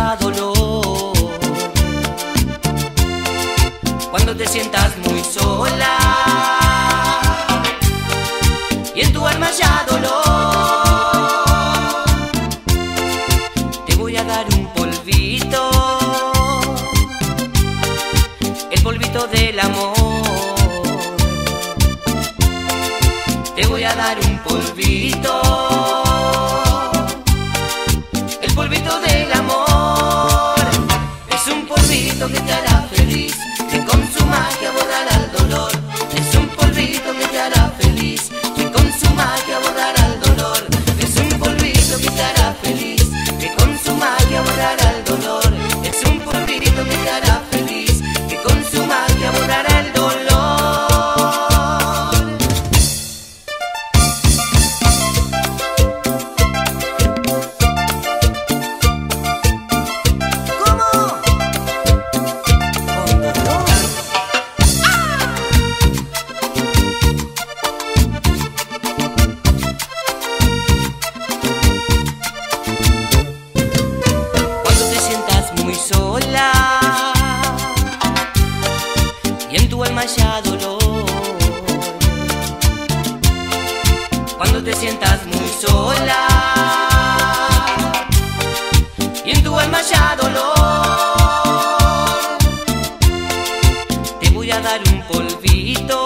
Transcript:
haya dolor, cuando te sientas muy sola y en tu alma haya dolor, te voy a dar un polvito, el polvito del amor. Te voy a dar un polvito, el polvito del amor. Es un polvito que te hará feliz, que con su magia borrará el dolor. Es un polvito que te hará feliz, que con su magia borrará el dolor. Es un polvito que te hará feliz, que con su magia borrará el dolor. Es un polvito que te hará feliz, que con su magia borrará el dolor. Sola y en tu alma haya dolor, cuando te sientas muy sola y en tu alma haya dolor, te voy a dar un polvito,